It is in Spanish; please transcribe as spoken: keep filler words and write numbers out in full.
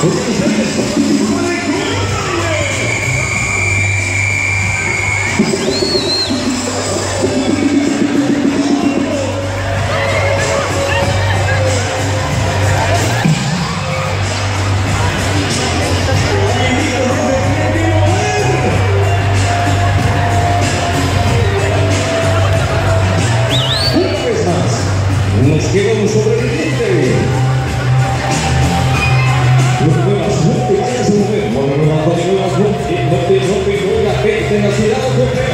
Nos queda un sobreviviente. No te muevas, no te vayas a mover. No, no, no, no te muevas, no te, no te, no te muevas, que tengas cuidado,